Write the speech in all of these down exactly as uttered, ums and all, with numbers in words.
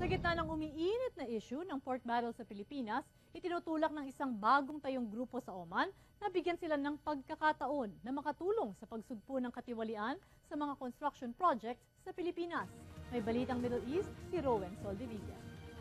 gitna ng umiinit na issue ng pork barrel sa Pilipinas, itinutulak ng isang bagong tayong grupo sa Oman na bigyan sila ng pagkakataon na makatulong sa pagsugpo ng katiwalian sa mga construction projects sa Pilipinas. May balitang Middle East, si Rowen, Soldevilla.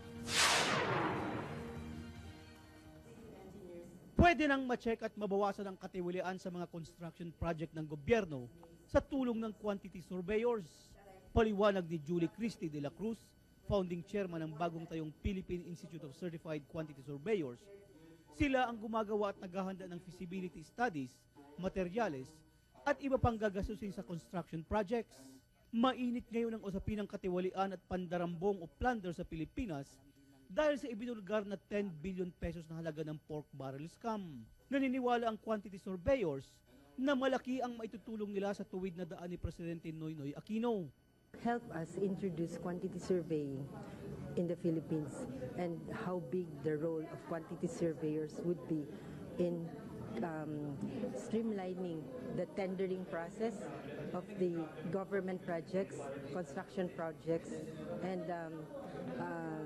Pwede nang ma-check at mabawasan ang katiwalian sa mga construction project ng gobyerno sa tulong ng quantity surveyors. Paliwanag ni Julie Christie de la Cruz, founding chairman ng bagong tayong Philippine Institute of Certified Quantity Surveyors. Sila ang gumagawa at naghahanda ng feasibility studies, materyales, at iba pang gagastusin sa construction projects. Mainit ngayon ang usapin ng katiwalian at pandarambong o plunder sa Pilipinas dahil sa ibinulgar na ten billion pesos na halaga ng pork barrel scam. Naniniwala ang quantity surveyors na malaki ang maitutulong nila sa tuwid na daan ni Presidente Noynoy Aquino. Help us introduce quantity surveying in the Philippines and how big the role of quantity surveyors would be in um, streamlining the tendering process of the government projects, construction projects, and um, uh,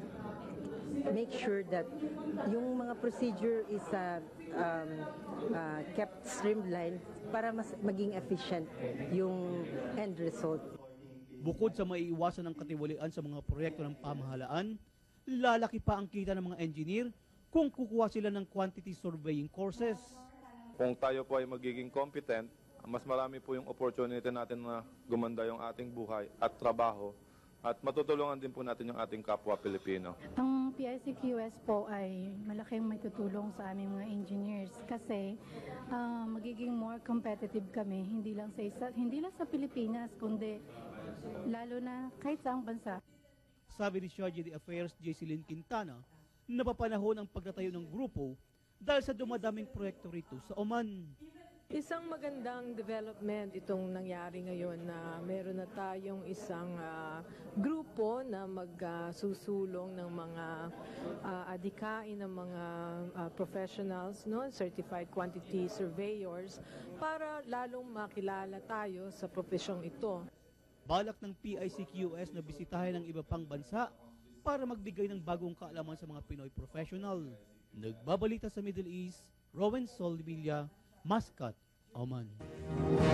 make sure that yung mga procedure is uh, um, uh, kept streamlined para mas maging efficient yung end result. Bukod sa maiiwasan ng katiwalian sa mga proyekto ng pamahalaan, lalaki pa ang kita ng mga engineer kung kukuha sila ng quantity surveying courses. Kung tayo po ay magiging competent, mas marami po yung opportunity natin na gumanda yung ating buhay at trabaho at matutulungan din po natin yung ating kapwa Pilipino. Ang P I C Q S po ay malaking may tutulong sa aming mga engineers kasi uh, magiging more competitive kami hindi lang sa isa, hindi lang sa Pilipinas kundi lalo na kahit saang bansa. Sabi ni Charge de Affairs Jesselyn Quintana, napapanahon ang pagtatayo ng grupo dahil sa dumadaming proyekto rito sa Oman. Isang magandang development itong nangyari ngayon na meron na tayong isang uh, grupo na magsusulong uh, ng mga uh, adikain ng mga uh, professionals, no, certified quantity surveyors para lalong makilala tayo sa profesyong ito. Balak ng P I C Q S na bisitahin ng iba pang bansa para magbigay ng bagong kaalaman sa mga Pinoy professional. Nagbabalita sa Middle East, Rowen, Soldevilla, Muscat, Oman.